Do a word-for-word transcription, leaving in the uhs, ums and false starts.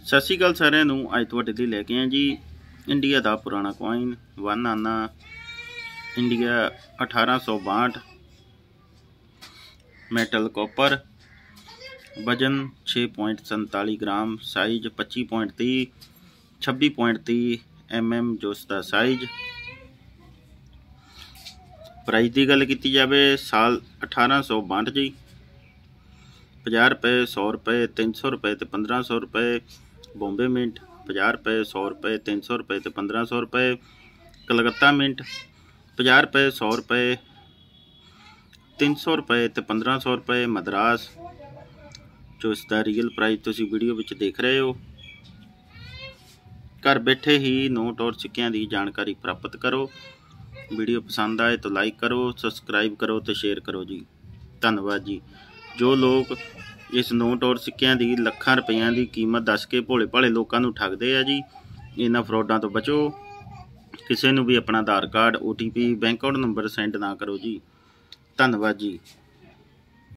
सत श्री अकाल सारिਆਂ ਨੂੰ। ਅੱਜ ਤੁਹਾਡੇ ਲਈ ਲੈ ਕੇ ਆਏ ਜੀ इंडिया ਦਾ ਪੁਰਾਣਾ ਕੋਇਨ वन आना इंडिया अठारह सौ बाहठ मैटल कॉपर, वजन छे पॉइंट संताली ग्राम, साइज पच्ची पॉइंट तीह छब्बी पॉइंट तीह एम एम जो इसका साइज। प्राइस की गल की जाए साल अठारह सौ बाहठ जी, पचास रुपये सौ रुपये तीन सौ रुपये तो पंद्रह सौ रुपये। बॉम्बे मिंट पचास रुपये सौ रुपये तीन सौ रुपये तो पंद्रह सौ रुपये। कलकत्ता मिंट पचास रुपये सौ रुपये तीन सौ रुपये तो पंद्रह सौ रुपये। मद्रास जो इसका रियल प्राइस तुसी वीडियो विच देख रहे हो। घर बैठे ही नोट और सिक्कियां की जानकारी प्राप्त करो। वीडियो पसंद आए तो लाइक करो, सबसक्राइब करो तो शेयर करो जी। धन्यवाद जी। जो लोग इस नोट और सिक्कियां की ਲੱਖਾਂ रुपया की कीमत दस के भोले भाले लोगों को ठगते हैं जी। इन्हां फ्रॉडां तो बचो। किसी को भी अपना Aadhaar card O T P bank account number send ना करो जी। धन्यवाद जी।